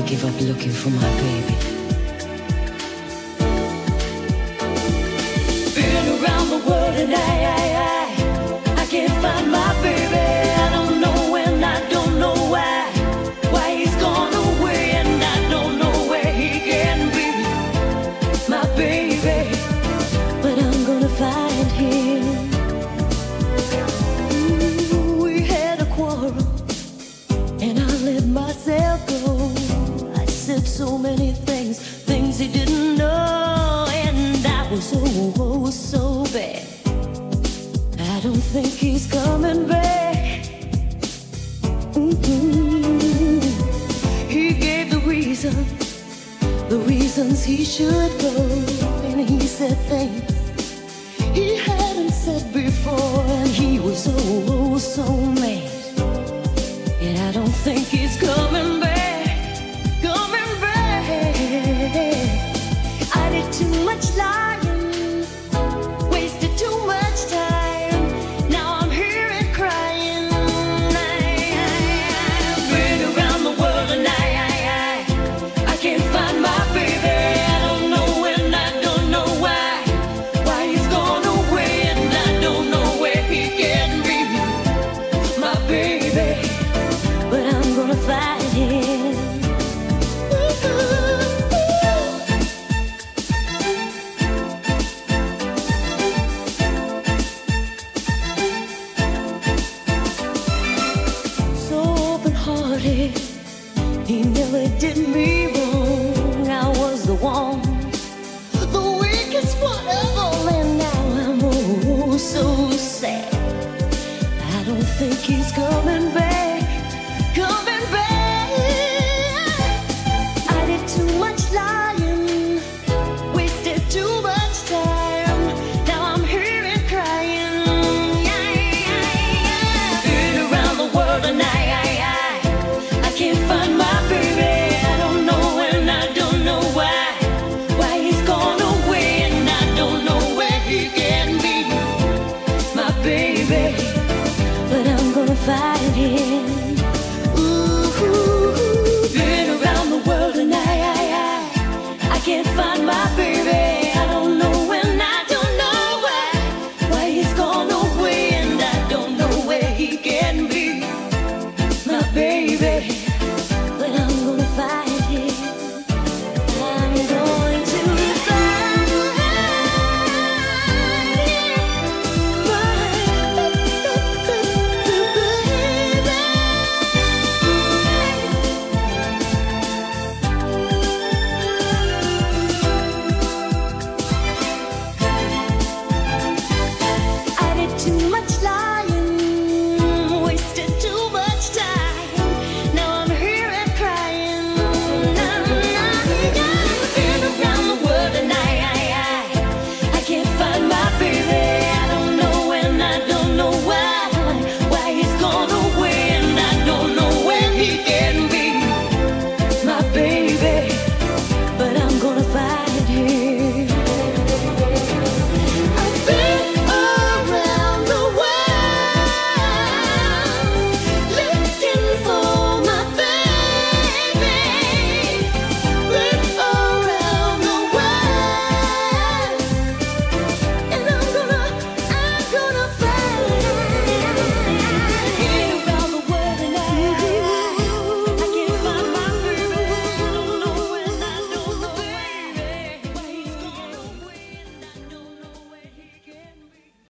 give up looking for my baby. Been around the world and I can't find my baby. I don't know when, I don't know why he's gone away, and I don't know where he can be, my baby. But I'm gonna find him. We had a quarrel and I let myself go. I said so many things he didn't know, and I was so bad. I don't think he's coming back. He gave the reasons he should go, and he said things he hadn't said before, and he was so mad. And I don't think he's coming